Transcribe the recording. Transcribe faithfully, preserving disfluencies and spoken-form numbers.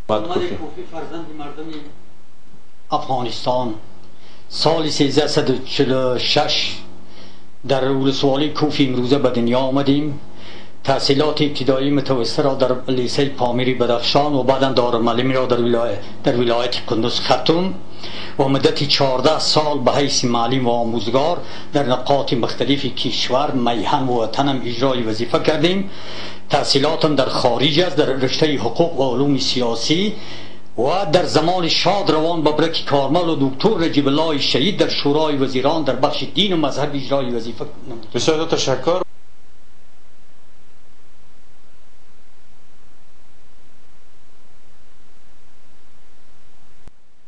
افغانستان سال سیزده و چهل و شش در ولسوالی کوفی امروزه به دنیا آمدیم. تحصیلات ابتدایی متوسط را در لیسه پامیری بدخشان و بعدا دارالمعلمی را در ولایت در ولایت کندوز ختم و مدت چهارده سال به حیث معلم و آموزگار در نقاط مختلف کشور میهن و وطنم اجرای وظیفه کردیم. تحصیلاتم در خارج است، در رشته حقوق و علوم سیاسی و در زمان شاد روان ببرک کارمل و دکتر رجب الله شهید در شورای وزیران در بخش دین و مذهب اجرای وظیفه نمودیم. بسیار تشکر.